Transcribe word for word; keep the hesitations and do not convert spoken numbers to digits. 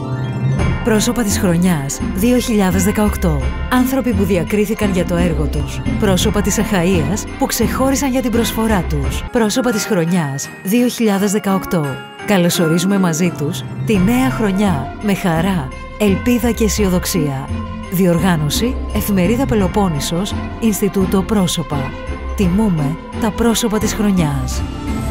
Πρόσωπα της χρονιάς δύο χιλιάδες δεκαοκτώ. Άνθρωποι που διακρίθηκαν για το έργο τους. Πρόσωπα της Αχαΐας που ξεχώρισαν για την προσφορά τους. Πρόσωπα της χρονιάς δύο χιλιάδες δεκαοκτώ. Καλωσορίζουμε μαζί τους τη νέα χρονιά με χαρά, ελπίδα και αισιοδοξία. Διοργάνωση Εφημερίδα Πελοπόννησος, Ινστιτούτο Πρόσωπα. Τιμούμε τα πρόσωπα της χρονιάς.